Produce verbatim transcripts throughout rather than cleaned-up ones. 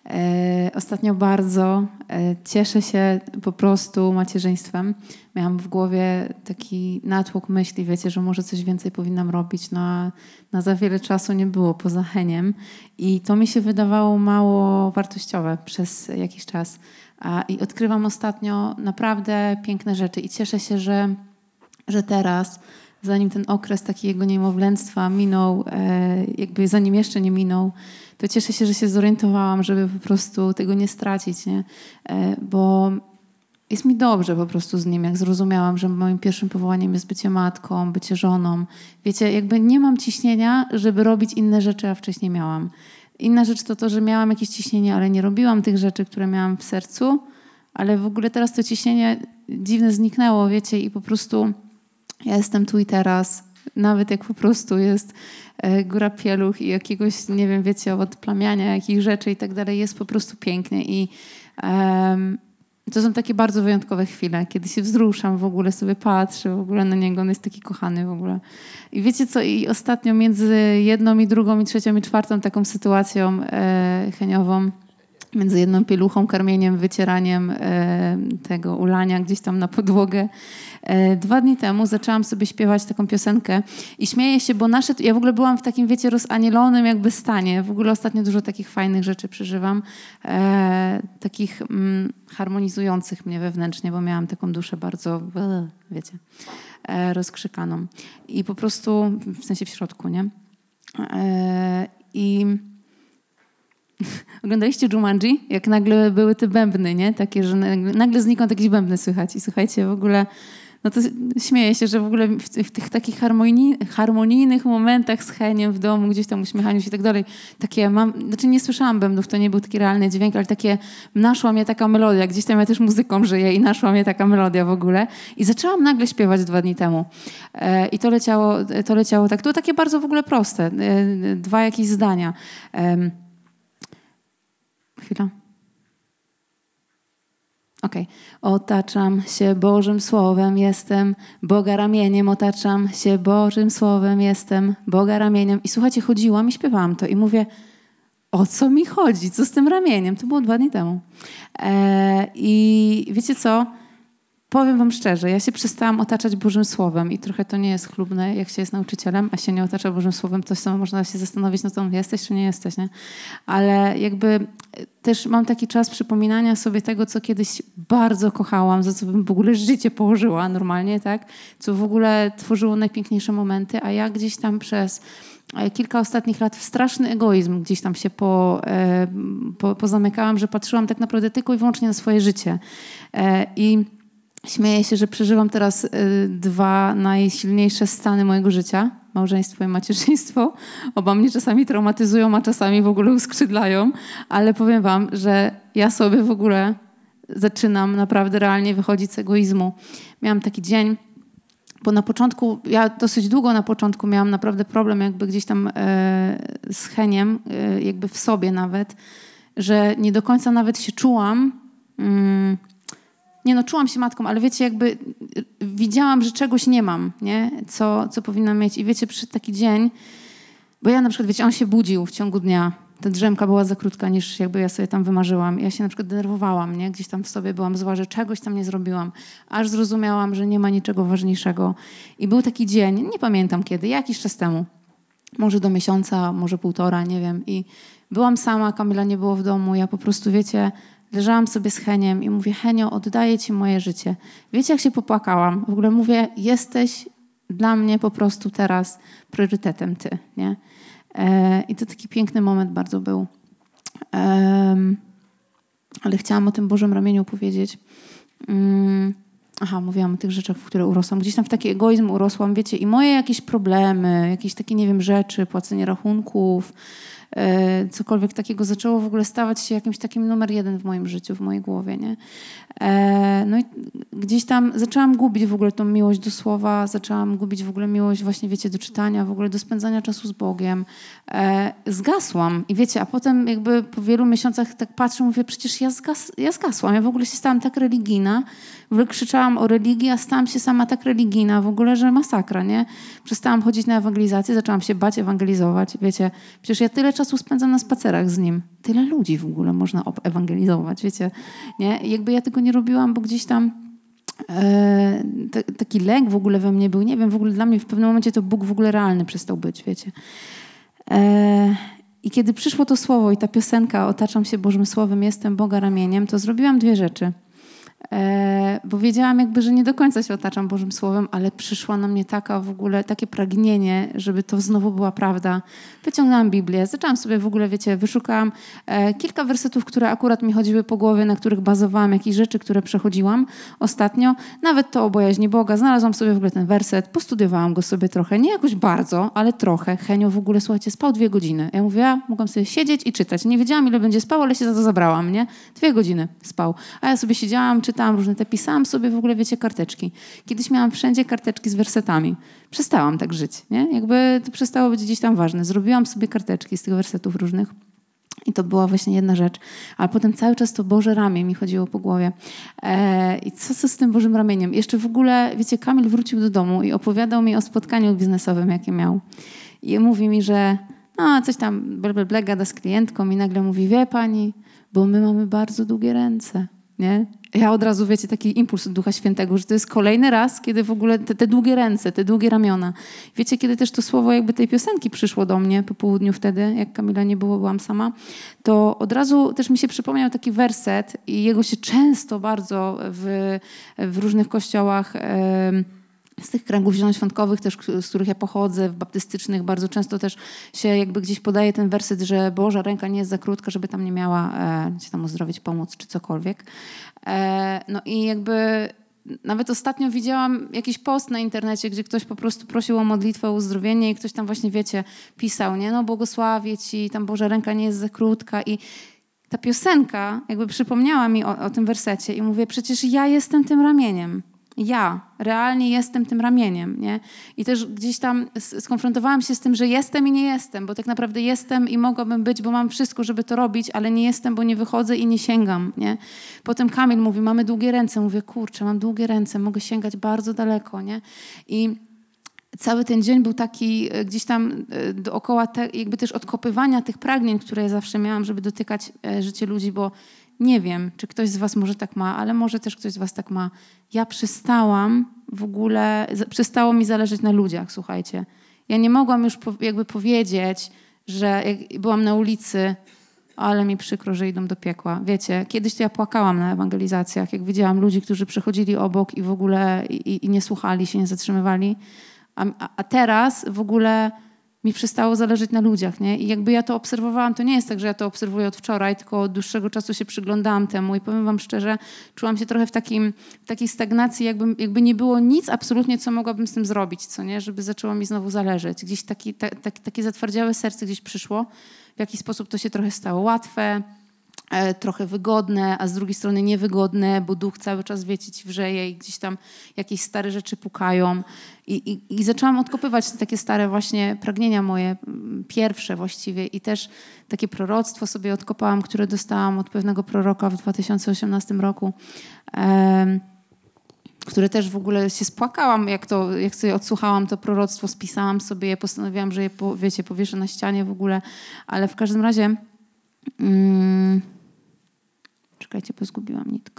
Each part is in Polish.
E, ostatnio bardzo e, cieszę się po prostu macierzyństwem. Miałam w głowie taki natłok myśli, wiecie, że może coś więcej powinnam robić, no a na za wiele czasu nie było poza Heniem i to mi się wydawało mało wartościowe przez jakiś czas. A, i odkrywam ostatnio naprawdę piękne rzeczy i cieszę się, że, że teraz, zanim ten okres takiego niemowlęctwa minął, e, jakby zanim jeszcze nie minął, to cieszę się, że się zorientowałam, żeby po prostu tego nie stracić, nie? E, bo jest mi dobrze po prostu z nim, jak zrozumiałam, że moim pierwszym powołaniem jest bycie matką, bycie żoną. Wiecie, jakby nie mam ciśnienia, żeby robić inne rzeczy, a wcześniej miałam. Inna rzecz to to, że miałam jakieś ciśnienie, ale nie robiłam tych rzeczy, które miałam w sercu, ale w ogóle teraz to ciśnienie dziwne zniknęło, wiecie, i po prostu ja jestem tu i teraz. Nawet jak po prostu jest e, góra pieluch i jakiegoś, nie wiem, wiecie, odplamiania jakich rzeczy i tak dalej, jest po prostu pięknie. I um, to są takie bardzo wyjątkowe chwile, kiedy się wzruszam, w ogóle sobie patrzę w ogóle na niego, on jest taki kochany w ogóle. I wiecie co, i ostatnio między jedną i drugą i trzecią i czwartą taką sytuacją e, heniową, między jedną pieluchą, karmieniem, wycieraniem e, tego ulania gdzieś tam na podłogę. E, dwa dni temu zaczęłam sobie śpiewać taką piosenkę i śmieję się, bo nasze, ja w ogóle byłam w takim, wiecie, rozanielonym jakby stanie. W ogóle ostatnio dużo takich fajnych rzeczy przeżywam, e, takich mm, harmonizujących mnie wewnętrznie, bo miałam taką duszę bardzo, wiecie, e, rozkrzykaną. I po prostu, w sensie w środku, nie? E, I... Oglądaliście Jumanji? Jak nagle były te bębny, nie? Takie, że nagle znikąd jakieś bębny słychać. I słuchajcie, w ogóle, no to śmieję się, że w ogóle w, w tych takich harmonii, harmonijnych momentach z Heniem w domu, gdzieś tam uśmiechaniu się i tak dalej, takie mam, znaczy nie słyszałam bębnów, to nie był taki realny dźwięk, ale takie, naszła mnie taka melodia, gdzieś tam ja też muzyką żyję i naszła mnie taka melodia w ogóle. I zaczęłam nagle śpiewać dwa dni temu. E, I to leciało, to leciało tak. To było takie bardzo w ogóle proste. E, dwa jakieś zdania. E, Chwila. Okej. Okay. Otaczam się Bożym Słowem, jestem Boga ramieniem, otaczam się Bożym Słowem, jestem Boga ramieniem. I słuchajcie, chodziłam i śpiewałam to i mówię, o co mi chodzi? Co z tym ramieniem? To było dwa dni temu. E, I wiecie co? Powiem wam szczerze, ja się przestałam otaczać Bożym Słowem i trochę to nie jest chlubne, jak się jest nauczycielem, a się nie otacza Bożym Słowem, to samo można się zastanowić, no to jesteś czy nie jesteś, nie? Ale jakby też mam taki czas przypominania sobie tego, co kiedyś bardzo kochałam, za co bym w ogóle życie położyła normalnie, tak? Co w ogóle tworzyło najpiękniejsze momenty, a ja gdzieś tam przez kilka ostatnich lat w straszny egoizm gdzieś tam się po, po, pozamykałam, że patrzyłam tak naprawdę tylko i wyłącznie na swoje życie. I śmieję się, że przeżywam teraz y, dwa najsilniejsze stany mojego życia. Małżeństwo i macierzyństwo. Oba mnie czasami traumatyzują, a czasami w ogóle uskrzydlają. Ale powiem wam, że ja sobie w ogóle zaczynam naprawdę realnie wychodzić z egoizmu. Miałam taki dzień, bo na początku, ja dosyć długo na początku miałam naprawdę problem jakby gdzieś tam y, z Heniem, y, jakby w sobie nawet, że nie do końca nawet się czułam... Y, Nie no, czułam się matką, ale wiecie, jakby widziałam, że czegoś nie mam, nie? Co, co powinnam mieć. I wiecie, przyszedł taki dzień, bo ja na przykład, wiecie, on się budził w ciągu dnia. Ta drzemka była za krótka, niż jakby ja sobie tam wymarzyłam. Ja się na przykład denerwowałam, nie? Gdzieś tam w sobie byłam zła, że czegoś tam nie zrobiłam. Aż zrozumiałam, że nie ma niczego ważniejszego. I był taki dzień, nie pamiętam kiedy, jakiś czas temu. Może do miesiąca, może półtora, nie wiem. I byłam sama, Kamila nie było w domu. Ja po prostu, wiecie... Leżałam sobie z Heniem i mówię, Henio, oddaję ci moje życie. Wiecie, jak się popłakałam? W ogóle mówię, jesteś dla mnie po prostu teraz priorytetem ty, nie? E, I to taki piękny moment bardzo był. E, ale chciałam o tym Bożym ramieniu powiedzieć. Mm, aha, mówiłam o tych rzeczach, w które urosłam. Gdzieś tam w taki egoizm urosłam, wiecie, i moje jakieś problemy, jakieś takie, nie wiem, rzeczy, płacenie rachunków, cokolwiek takiego zaczęło w ogóle stawać się jakimś takim numer jeden w moim życiu, w mojej głowie, nie? No i gdzieś tam zaczęłam gubić w ogóle tą miłość do słowa, zaczęłam gubić w ogóle miłość właśnie, wiecie, do czytania, w ogóle do spędzania czasu z Bogiem. Zgasłam i wiecie, a potem jakby po wielu miesiącach tak patrzę, mówię, przecież ja, zgas, ja zgasłam, ja w ogóle się stałam tak religijna, w ogóle krzyczałam o religii, a stałam się sama tak religijna, w ogóle, że masakra, nie? Przestałam chodzić na ewangelizację, zaczęłam się bać ewangelizować, wiecie, przecież ja tyle czasu spędzam na spacerach z nim. Tyle ludzi w ogóle można ewangelizować, wiecie. Nie? I jakby ja tego nie robiłam, bo gdzieś tam e, t- taki lęk w ogóle we mnie był. Nie wiem, w ogóle dla mnie w pewnym momencie to Bóg w ogóle realny przestał być, wiecie. E, I kiedy przyszło to słowo i ta piosenka otaczam się Bożym Słowem, jestem Boga ramieniem, to zrobiłam dwie rzeczy. E, bo wiedziałam jakby, że nie do końca się otaczam Bożym Słowem, ale przyszła na mnie taka w ogóle, takie pragnienie, żeby to znowu była prawda. Wyciągnęłam Biblię, zaczęłam sobie w ogóle, wiecie, wyszukałam e, kilka wersetów, które akurat mi chodziły po głowie, na których bazowałam, jakieś rzeczy, które przechodziłam ostatnio. Nawet to o bojaźni Boga. Znalazłam sobie w ogóle ten werset, postudiowałam go sobie trochę, nie jakoś bardzo, ale trochę. Henio w ogóle, słuchajcie, spał dwie godziny. Ja mówię, ja mogłam sobie siedzieć i czytać. Nie wiedziałam, ile będzie spał, ale się za to zabrałam, nie? Dwie godziny spał. A ja sobie siedziałam, czytałam różne te, pisałam sobie w ogóle, wiecie, karteczki. Kiedyś miałam wszędzie karteczki z wersetami. Przestałam tak żyć, nie? Jakby to przestało być gdzieś tam ważne. Zrobiłam sobie karteczki z tych wersetów różnych i to była właśnie jedna rzecz. Ale potem cały czas to Boże ramię mi chodziło po głowie. E, I co, co z tym Bożym ramieniem? Jeszcze w ogóle, wiecie, Kamil wrócił do domu i opowiadał mi o spotkaniu biznesowym, jakie miał. I mówi mi, że no, coś tam ble, ble, ble, gada z klientką i nagle mówi, wie pani, bo my mamy bardzo długie ręce. Nie? Ja od razu, wiecie, taki impuls od Ducha Świętego, że to jest kolejny raz, kiedy w ogóle te, te długie ręce, te długie ramiona. Wiecie, kiedy też to słowo jakby tej piosenki przyszło do mnie po południu wtedy, jak Kamila nie było, byłam sama, to od razu też mi się przypomniał taki werset i jego się często bardzo w, w różnych kościołach yy, z tych kręgów zielonoświątkowych też, z których ja pochodzę, w baptystycznych, bardzo często też się jakby gdzieś podaje ten werset, że Boża ręka nie jest za krótka, żeby tam nie miała e, cię tam uzdrowić, pomóc czy cokolwiek. E, no i jakby nawet ostatnio widziałam jakiś post na internecie, gdzie ktoś po prostu prosił o modlitwę, o uzdrowienie i ktoś tam właśnie, wiecie, pisał, nie, no błogosławię ci, tam Boża ręka nie jest za krótka i ta piosenka jakby przypomniała mi o, o tym wersecie i mówię, przecież ja jestem tym ramieniem. Ja realnie jestem tym ramieniem, nie? I też gdzieś tam skonfrontowałam się z tym, że jestem i nie jestem, bo tak naprawdę jestem i mogłabym być, bo mam wszystko, żeby to robić, ale nie jestem, bo nie wychodzę i nie sięgam, nie? Potem Kamil mówi, mamy długie ręce. Mówię, kurczę, mam długie ręce, mogę sięgać bardzo daleko, nie? I cały ten dzień był taki gdzieś tam dookoła te, jakby też odkopywania tych pragnień, które ja zawsze miałam, żeby dotykać życia ludzi, bo nie wiem, czy ktoś z was może tak ma, ale może też ktoś z was tak ma. Ja przestałam w ogóle, przestało mi zależeć na ludziach, słuchajcie. Ja nie mogłam już po, jakby powiedzieć, że jak byłam na ulicy, ale mi przykro, że idą do piekła. Wiecie, kiedyś to ja płakałam na ewangelizacjach, jak widziałam ludzi, którzy przechodzili obok i w ogóle i, i nie słuchali się, nie zatrzymywali. A, a teraz w ogóle mi przestało zależeć na ludziach, nie? I jakby ja to obserwowałam, to nie jest tak, że ja to obserwuję od wczoraj, tylko od dłuższego czasu się przyglądałam temu i powiem wam szczerze, czułam się trochę w, takim, w takiej stagnacji, jakby, jakby nie było nic absolutnie, co mogłabym z tym zrobić, co nie? Żeby zaczęło mi znowu zależeć. Gdzieś taki, ta, ta, takie zatwardziałe serce gdzieś przyszło. W jaki sposób to się trochę stało łatwe, e, trochę wygodne, a z drugiej strony niewygodne, bo duch cały czas, wiecie, ci wrzeje i gdzieś tam jakieś stare rzeczy pukają. I, i, I zaczęłam odkopywać te takie stare właśnie pragnienia moje, pierwsze właściwie i też takie proroctwo sobie odkopałam, które dostałam od pewnego proroka w dwa tysiące osiemnastym roku, e, które też w ogóle się spłakałam, jak, to, jak sobie odsłuchałam to proroctwo, spisałam sobie je, postanowiłam, że je, po, wiecie, powieszę na ścianie w ogóle, ale w każdym razie mm, czekajcie, bo zgubiłam nitkę.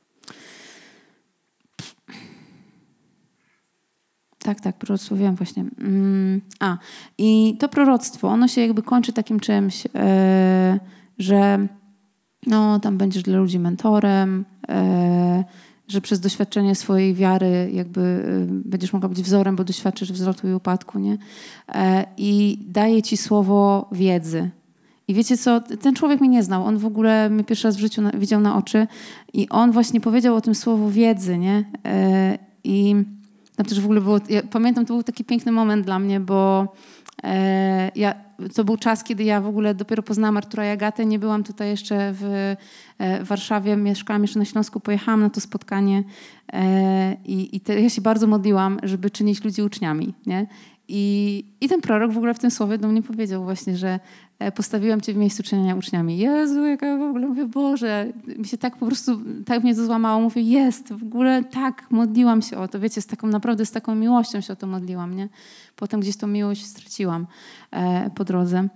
Tak, tak, proroctwo właśnie. Mm, a, i to proroctwo, ono się jakby kończy takim czymś, yy, że no, tam będziesz dla ludzi mentorem, yy, że przez doświadczenie swojej wiary jakby yy, będziesz mogła być wzorem, bo doświadczysz wzlotu i upadku, nie? Yy, I daje ci słowo wiedzy. I wiecie co, ten człowiek mnie nie znał, on w ogóle mnie pierwszy raz w życiu na, widział na oczy i on właśnie powiedział o tym słowo wiedzy, nie? Yy, I tam też w ogóle było, ja pamiętam, to był taki piękny moment dla mnie, bo e, ja, to był czas, kiedy ja w ogóle dopiero poznałam Artura i Agatę, nie byłam tutaj jeszcze w e, Warszawie, mieszkałam jeszcze na Śląsku, pojechałam na to spotkanie e, i, i te, ja się bardzo modliłam, żeby czynić ludzi uczniami, nie? I, I ten prorok w ogóle w tym słowie do mnie powiedział właśnie, że postawiłem cię w miejscu czynienia uczniami. Jezu, jaka ja w ogóle mówię, Boże, mi się tak po prostu, tak mnie to złamało. Mówię, jest, w ogóle tak, modliłam się o to. Wiecie, z taką naprawdę, z taką miłością się o to modliłam, nie? Potem gdzieś tą miłość straciłam e, po drodze.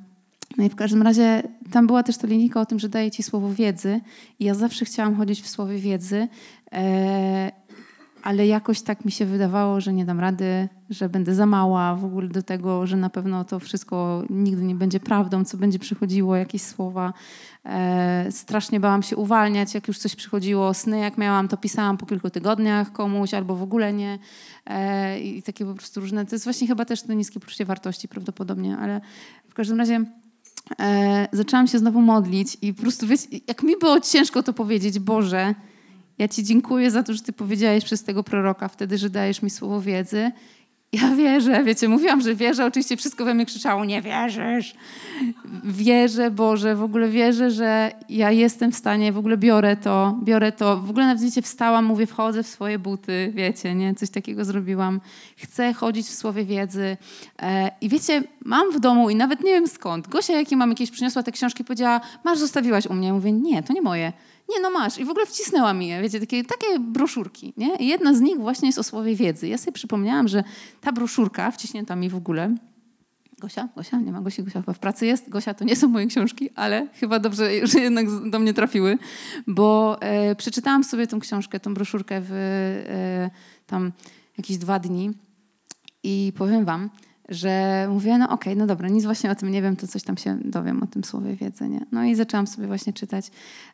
No i w każdym razie tam była też ta linijka o tym, że daje ci słowo wiedzy i ja zawsze chciałam chodzić w słowie wiedzy, e, ale jakoś tak mi się wydawało, że nie dam rady, że będę za mała w ogóle do tego, że na pewno to wszystko nigdy nie będzie prawdą, co będzie przychodziło, jakieś słowa. E, strasznie bałam się uwalniać, jak już coś przychodziło. Sny jak miałam, to pisałam po kilku tygodniach komuś albo w ogóle nie. E, I takie po prostu różne. To jest właśnie chyba też to niskie poczucie wartości prawdopodobnie, ale w każdym razie e, zaczęłam się znowu modlić i po prostu, wiecie, jak mi było ciężko to powiedzieć, Boże, ja ci dziękuję za to, że ty powiedziałeś przez tego proroka wtedy, że dajesz mi słowo wiedzy. Ja wierzę, wiecie, mówiłam, że wierzę, oczywiście wszystko we mnie krzyczało, nie wierzysz. Wierzę, Boże, w ogóle wierzę, że ja jestem w stanie, w ogóle biorę to, biorę to. W ogóle nawet, wiecie, wstałam, mówię, wchodzę w swoje buty, wiecie, nie, coś takiego zrobiłam. Chcę chodzić w słowie wiedzy. E, I wiecie, mam w domu i nawet nie wiem skąd. Gosia, jakie mam jakieś, przyniosła te książki, powiedziała, masz, zostawiłaś u mnie. Ja mówię, nie, to nie moje. Nie, no masz. I w ogóle wcisnęła mi je, wiecie, takie, takie broszurki, nie? I jedna z nich właśnie jest o słowie wiedzy. Ja sobie przypomniałam, że ta broszurka, wciśnięta mi w ogóle... Gosia? Gosia? Nie ma Gosi, Gosia chyba w pracy jest. Gosia, to nie są moje książki, ale chyba dobrze, że jednak do mnie trafiły, bo e, przeczytałam sobie tą książkę, tą broszurkę w e, tam jakieś dwa dni i powiem wam, że mówię, no okej, okay, no dobra, nic właśnie o tym nie wiem, to coś tam się dowiem o tym słowie wiedzy, nie? No i zaczęłam sobie właśnie czytać.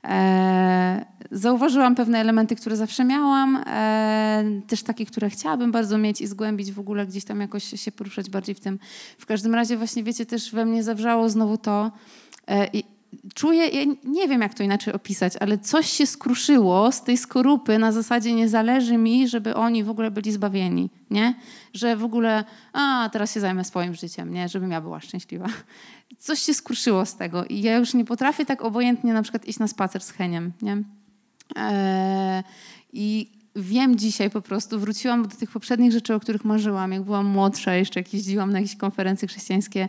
E, zauważyłam pewne elementy, które zawsze miałam, e, też takie, które chciałabym bardzo mieć i zgłębić w ogóle, gdzieś tam jakoś się poruszać bardziej w tym. W każdym razie właśnie, wiecie, też we mnie zawrzało znowu to e, i czuję, ja nie wiem jak to inaczej opisać, ale coś się skruszyło z tej skorupy na zasadzie nie zależy mi, żeby oni w ogóle byli zbawieni, nie? Że w ogóle, a teraz się zajmę swoim życiem, nie? Żebym ja była szczęśliwa. Coś się skruszyło z tego i ja już nie potrafię tak obojętnie na przykład iść na spacer z Heniem, nie? Eee, I wiem dzisiaj po prostu, wróciłam do tych poprzednich rzeczy, o których marzyłam, jak byłam młodsza, jeszcze jak jeździłam na jakieś konferencje chrześcijańskie.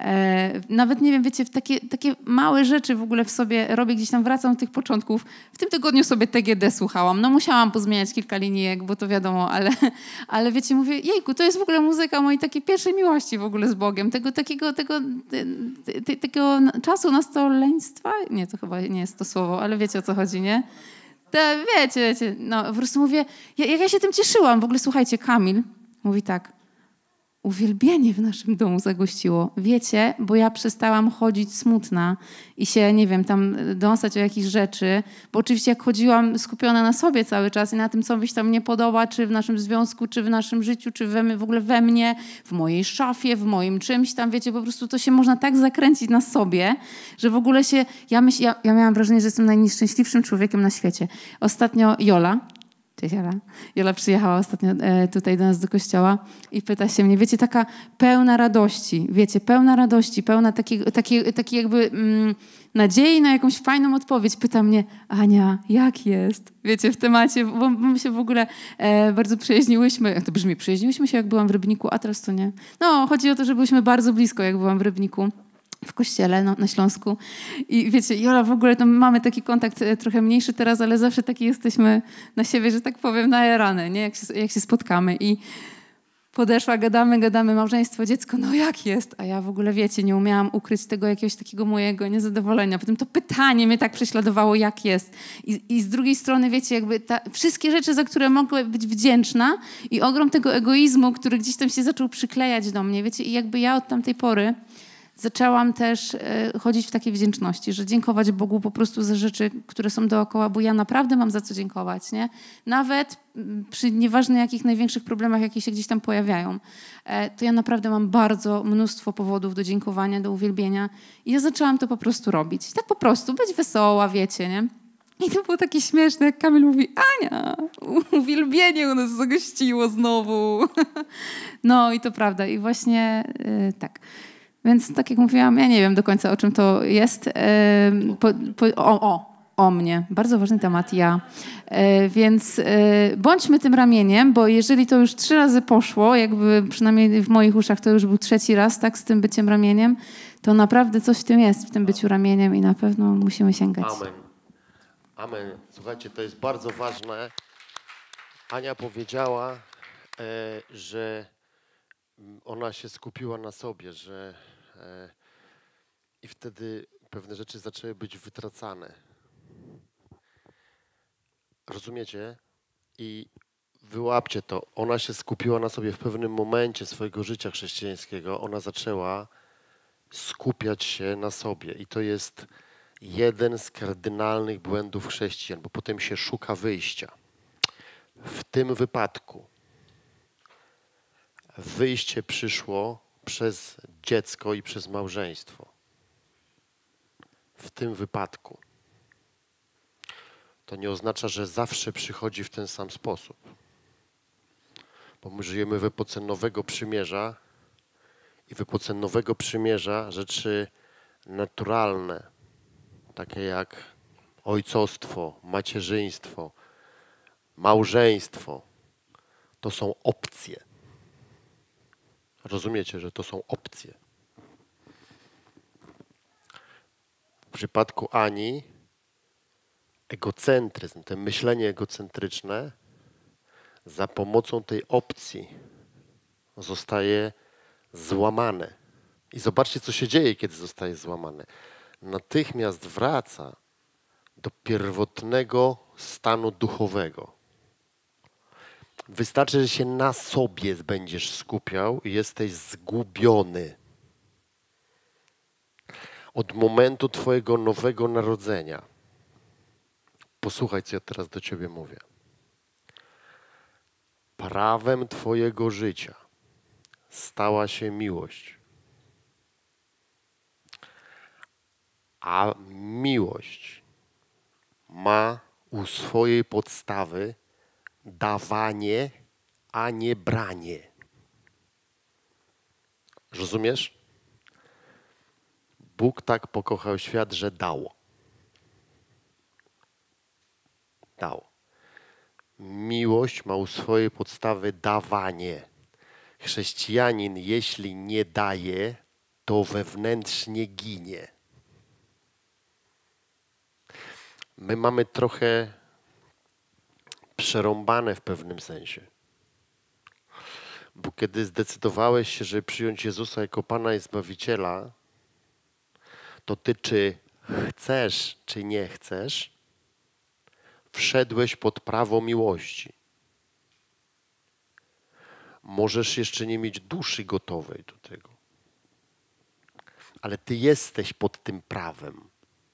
E, nawet nie wiem, wiecie, w takie, takie małe rzeczy w ogóle w sobie robię, gdzieś tam wracam do tych początków. W tym tygodniu sobie T G D słuchałam. No musiałam pozmieniać kilka linijek, bo to wiadomo, ale, ale wiecie, mówię, jejku, to jest w ogóle muzyka mojej takiej pierwszej miłości w ogóle z Bogiem. Tego takiego, tego, te, te, takiego czasu nastoleństwa. Nie, to chyba nie jest to słowo, ale wiecie o co chodzi, nie? To wiecie, wiecie, no po prostu mówię, ja, jak ja się tym cieszyłam. W ogóle słuchajcie, Kamil mówi tak, uwielbienie w naszym domu zagościło. Wiecie, bo ja przestałam chodzić smutna i się, nie wiem, tam dąsać o jakieś rzeczy, bo oczywiście jak chodziłam skupiona na sobie cały czas i na tym, co mi się tam nie podoba, czy w naszym związku, czy w naszym życiu, czy we, w ogóle we mnie, w mojej szafie, w moim czymś tam, wiecie, po prostu to się można tak zakręcić na sobie, że w ogóle się, ja, myśl, ja, ja miałam wrażenie, że jestem najnieszczęśliwszym człowiekiem na świecie. Ostatnio Jola, Cześć Jola. Jola przyjechała ostatnio e, tutaj do nas do kościoła i pyta się mnie, wiecie, taka pełna radości, wiecie, pełna radości, pełna takiej taki, taki jakby mm, nadziei na jakąś fajną odpowiedź. Pyta mnie, Ania, jak jest? Wiecie, w temacie, bo my się w ogóle e, bardzo przyjaźniłyśmy, jak to brzmi, przyjaźniłyśmy się jak byłam w Rybniku, a teraz to nie. No, chodzi o to, że byliśmy bardzo blisko, jak byłam w Rybniku. W kościele no, na Śląsku. I wiecie, Jola, w ogóle to mamy taki kontakt trochę mniejszy teraz, ale zawsze taki jesteśmy na siebie, że tak powiem, na rany, nie? Jak się, jak się spotkamy. I podeszła, gadamy, gadamy, małżeństwo, dziecko, no jak jest? A ja w ogóle, wiecie, nie umiałam ukryć tego jakiegoś takiego mojego niezadowolenia. Potem to pytanie mnie tak prześladowało, jak jest. I, i z drugiej strony, wiecie, jakby ta, wszystkie rzeczy, za które mogę być wdzięczna i ogrom tego egoizmu, który gdzieś tam się zaczął przyklejać do mnie, wiecie, i jakby ja od tamtej pory zaczęłam też chodzić w takiej wdzięczności, że dziękować Bogu po prostu za rzeczy, które są dookoła, bo ja naprawdę mam za co dziękować, nie? Nawet przy nieważne jakich największych problemach, jakie się gdzieś tam pojawiają, to ja naprawdę mam bardzo mnóstwo powodów do dziękowania, do uwielbienia i ja zaczęłam to po prostu robić. Tak po prostu, być wesoła, wiecie, nie? I to było takie śmieszne, jak Kamil mówi, Ania, uwielbienie u nas zagościło znowu. No i to prawda i właśnie yy, tak. Więc tak jak mówiłam, ja nie wiem do końca, o czym to jest. Po, po, o, o, o mnie. Bardzo ważny temat, ja. Więc bądźmy tym ramieniem, bo jeżeli to już trzy razy poszło, jakby przynajmniej w moich uszach to już był trzeci raz, tak, z tym byciem ramieniem, to naprawdę coś w tym jest, w tym byciu ramieniem i na pewno musimy sięgać. Amen. Amen. Słuchajcie, to jest bardzo ważne. Ania powiedziała, że ona się skupiła na sobie, że I wtedy pewne rzeczy zaczęły być wytracane. Rozumiecie? I wyłapcie to. Ona się skupiła na sobie w pewnym momencie swojego życia chrześcijańskiego. Ona zaczęła skupiać się na sobie. I to jest jeden z kardynalnych błędów chrześcijan, bo potem się szuka wyjścia. W tym wypadku wyjście przyszło przez dziecko i przez małżeństwo. W tym wypadku. To nie oznacza, że zawsze przychodzi w ten sam sposób. Bo my żyjemy w epoce Nowego Przymierza i w epoce Nowego Przymierza rzeczy naturalne, takie jak ojcostwo, macierzyństwo, małżeństwo, to są opcje. Rozumiecie, że to są opcje. W przypadku Ani egocentryzm, to myślenie egocentryczne za pomocą tej opcji zostaje złamane. I zobaczcie, co się dzieje, kiedy zostaje złamane. Natychmiast wraca do pierwotnego stanu duchowego. Wystarczy, że się na sobie będziesz skupiał i jesteś zgubiony. Od momentu twojego nowego narodzenia. Posłuchaj, co ja teraz do ciebie mówię. Prawem twojego życia stała się miłość. A miłość ma u swojej podstawy dawanie, a nie branie. Rozumiesz? Bóg tak pokochał świat, że dał. Dał. Miłość ma u swojej podstawy dawanie. Chrześcijanin, jeśli nie daje, to wewnętrznie ginie. My mamy trochę przerąbane w pewnym sensie. Bo kiedy zdecydowałeś się, żeby przyjąć Jezusa jako Pana i Zbawiciela, to ty czy chcesz, czy nie chcesz, wszedłeś pod prawo miłości. Możesz jeszcze nie mieć duszy gotowej do tego. Ale ty jesteś pod tym prawem.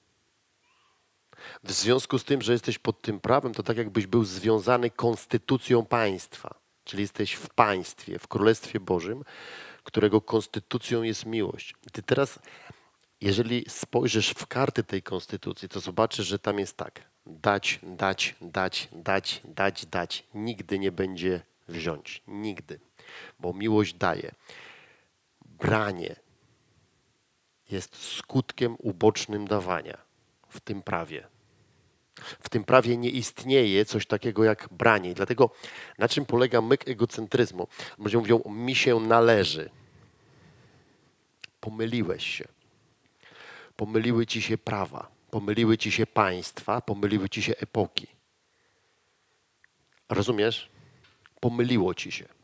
W związku z tym, że jesteś pod tym prawem, to tak jakbyś był związany konstytucją państwa. Czyli jesteś w państwie, w Królestwie Bożym, którego konstytucją jest miłość. I ty teraz, jeżeli spojrzysz w karty tej konstytucji, to zobaczysz, że tam jest tak. Dać, dać, dać, dać, dać, dać. Nigdy nie będzie wziąć. Nigdy. Bo miłość daje. Branie jest skutkiem ubocznym dawania w tym prawie. W tym prawie nie istnieje coś takiego jak branie. I dlatego na czym polega myk egocentryzmu? Ludzie mówią, mi się należy. Pomyliłeś się. Pomyliły ci się prawa. Pomyliły ci się państwa. Pomyliły ci się epoki. Rozumiesz? Pomyliło ci się.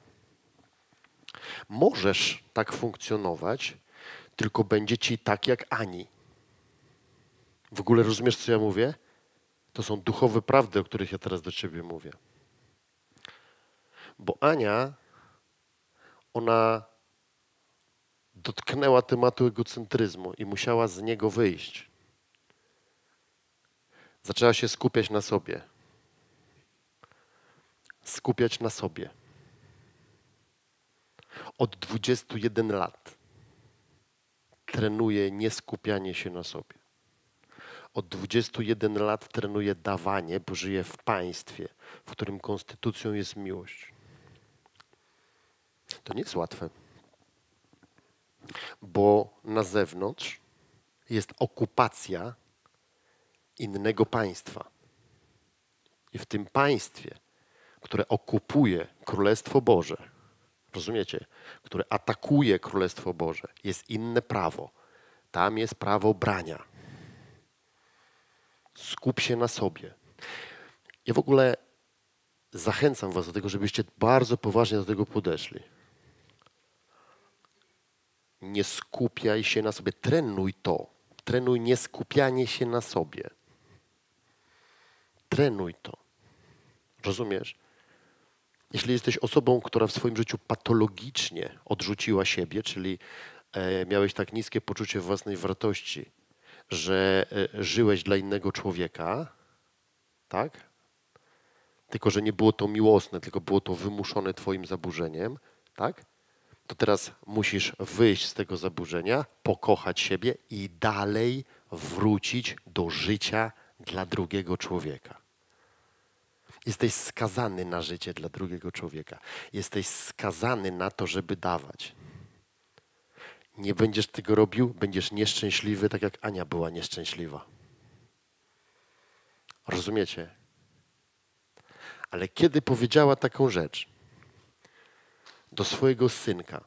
Możesz tak funkcjonować, tylko będzie ci tak jak Ani. W ogóle rozumiesz, co ja mówię? To są duchowe prawdy, o których ja teraz do ciebie mówię. Bo Ania, ona dotknęła tematu egocentryzmu i musiała z niego wyjść. Zaczęła się skupiać na sobie. Skupiać na sobie. Od dwudziestu jeden lat trenuje nieskupianie się na sobie. Od dwudziestu jeden lat trenuje dawanie, bo żyje w państwie, w którym konstytucją jest miłość. To nie jest łatwe, bo na zewnątrz jest okupacja innego państwa. I w tym państwie, które okupuje Królestwo Boże, rozumiecie, które atakuje Królestwo Boże, jest inne prawo. Tam jest prawo brania. Skup się na sobie. Ja w ogóle zachęcam was do tego, żebyście bardzo poważnie do tego podeszli. nie skupiaj się na sobie. Trenuj to. Trenuj nieskupianie się na sobie. Trenuj to. Rozumiesz? Jeśli jesteś osobą, która w swoim życiu patologicznie odrzuciła siebie, czyli e, miałeś tak niskie poczucie własnej wartości, że e, żyłeś dla innego człowieka, tak? Tylko że nie było to miłosne, tylko było to wymuszone twoim zaburzeniem, tak? To teraz musisz wyjść z tego zaburzenia, pokochać siebie i dalej wrócić do życia dla drugiego człowieka. Jesteś skazany na życie dla drugiego człowieka. Jesteś skazany na to, żeby dawać. Nie będziesz tego robił, będziesz nieszczęśliwy, tak jak Ania była nieszczęśliwa. Rozumiecie? Ale kiedy powiedziała taką rzecz do swojego synka,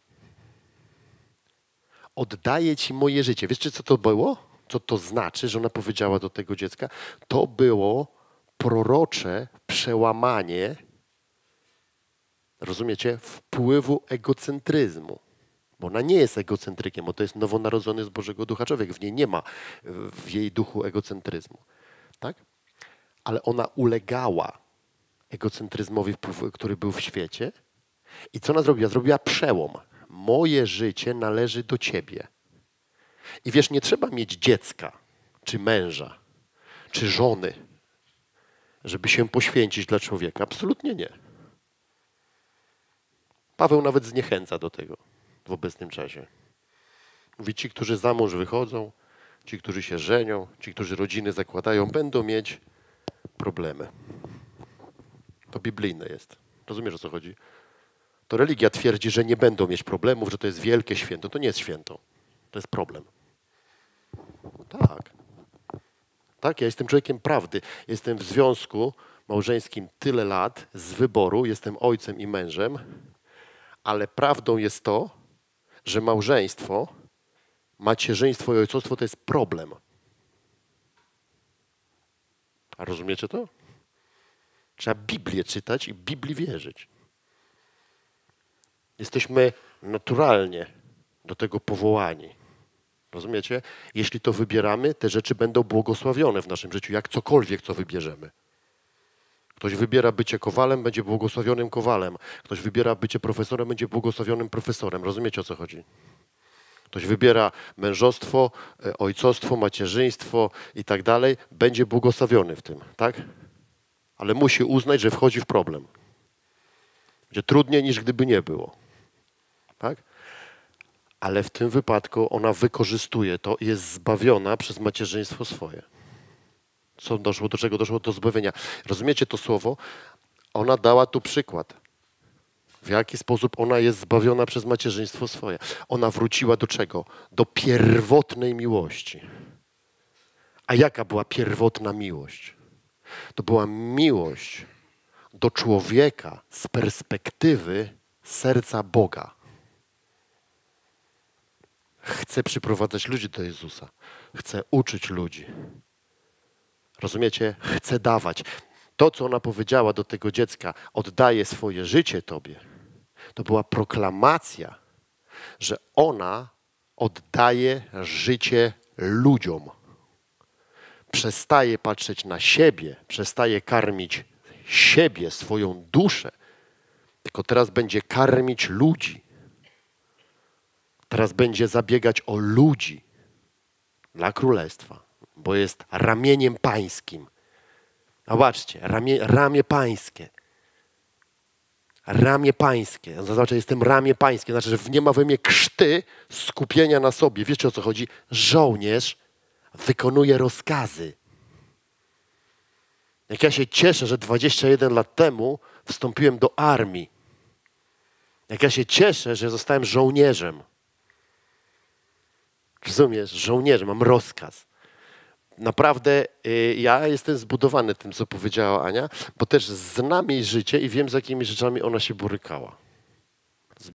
oddaję ci moje życie. Wiecie, co to było? Co to znaczy, że ona powiedziała do tego dziecka? To było prorocze przełamanie, rozumiecie, wpływu egocentryzmu. Bo ona nie jest egocentrykiem, bo to jest nowonarodzony z Bożego Ducha człowiek. W niej nie ma w jej duchu egocentryzmu. Tak? Ale ona ulegała egocentryzmowi, który był w świecie. I co ona zrobiła? Zrobiła przełom. Moje życie należy do ciebie. I wiesz, nie trzeba mieć dziecka, czy męża, czy żony, żeby się poświęcić dla człowieka. Absolutnie nie. Paweł nawet zniechęca do tego w obecnym czasie. Mówi, ci, którzy za mąż wychodzą, ci, którzy się żenią, ci, którzy rodziny zakładają, będą mieć problemy. To biblijne jest. Rozumiesz, o co chodzi? To religia twierdzi, że nie będą mieć problemów, że to jest wielkie święto. To nie jest święto. To jest problem. Tak. Tak, ja jestem człowiekiem prawdy. Jestem w związku małżeńskim tyle lat z wyboru. Jestem ojcem i mężem. Ale prawdą jest to, że małżeństwo, macierzyństwo i ojcostwo to jest problem. A rozumiecie to? Trzeba Biblię czytać i Biblii wierzyć. Jesteśmy naturalnie do tego powołani. Rozumiecie? Jeśli to wybieramy, te rzeczy będą błogosławione w naszym życiu, jak cokolwiek, co wybierzemy. Ktoś wybiera bycie kowalem, będzie błogosławionym kowalem. Ktoś wybiera bycie profesorem, będzie błogosławionym profesorem. Rozumiecie, o co chodzi? Ktoś wybiera mężostwo, ojcostwo, macierzyństwo i tak dalej, będzie błogosławiony w tym, tak? Ale musi uznać, że wchodzi w problem. Będzie trudniej, niż gdyby nie było. Tak? Ale w tym wypadku ona wykorzystuje to i jest zbawiona przez macierzyństwo swoje. Co doszło, do czego doszło? Do zbawienia. Rozumiecie to słowo? Ona dała tu przykład. W jaki sposób ona jest zbawiona przez macierzyństwo swoje. Ona wróciła do czego? Do pierwotnej miłości. A jaka była pierwotna miłość? To była miłość do człowieka z perspektywy serca Boga. Chce przyprowadzać ludzi do Jezusa. Chce uczyć ludzi. Rozumiecie? Chce dawać. To, co ona powiedziała do tego dziecka, oddaję swoje życie Tobie, to była proklamacja, że ona oddaje życie ludziom. Przestaje patrzeć na siebie, przestaje karmić siebie, swoją duszę, tylko teraz będzie karmić ludzi. Teraz będzie zabiegać o ludzi dla królestwa, bo jest ramieniem pańskim. Zobaczcie, ramię, ramię pańskie. Ramię pańskie. Znaczy, jestem ramię pańskie. Znaczy, że nie ma we mnie krzty skupienia na sobie. Wiecie, o co chodzi? Żołnierz wykonuje rozkazy. Jak ja się cieszę, że dwadzieścia jeden lat temu wstąpiłem do armii. Jak ja się cieszę, że zostałem żołnierzem. Rozumiesz? Żołnierzem, mam rozkaz. Naprawdę y, ja jestem zbudowany tym, co powiedziała Ania, bo też znam jej życie i wiem, z jakimi rzeczami ona się borykała.